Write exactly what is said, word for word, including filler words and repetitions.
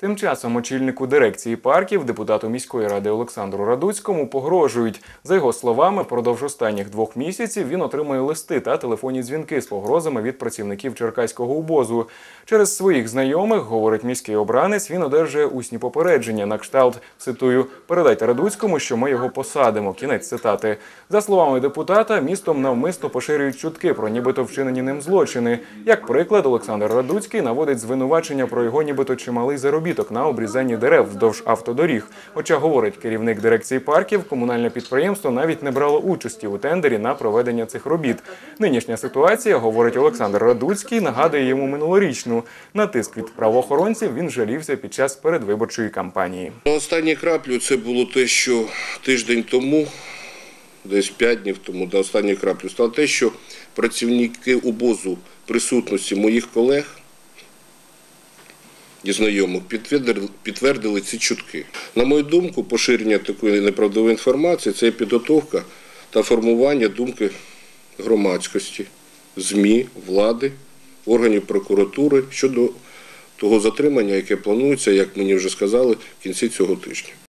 Тим часом очільнику дирекції парків, депутату міської ради Олександру Радуцькому погрожують. За його словами, впродовж останніх двох місяців він отримує листи та телефонні дзвінки з погрозами від працівників черкаського УБОЗу. Через своїх знайомих, говорить міський обранець, він одержує усні попередження на кшталт, цитую, «Передайте Радуцькому, що ми його посадимо». Кінець цитати. За словами депутата, містом навмисно поширюють чутки про нібито вчинені ним злочини. Як приклад, Олександр Радуцький наводить звинувачення про його нібито чималий заробіток на обрізанні дерев вздовж автодоріг. Хоча, говорить керівник дирекції парків, комунальне підприємство навіть не брало участі у тендері на проведення цих робіт. Нинішня ситуація, говорить Олександр Радуцький, нагадує йому минулорічну. На тиск від правоохоронців він жалівся під час передвиборчої кампанії. Останню краплю це було те, що тиждень тому, десь п'ять днів тому, до останньої краплі, стало те, що працівники УБОЗу присутності моїх колег і знайомих підтвердили, підтвердили ці чутки. На мою думку, поширення такої неправдивої інформації – це підготовка та формування думки громадськості, ЗМІ, влади, органів прокуратури щодо того затримання, яке планується, як мені вже сказали, в кінці цього тижня.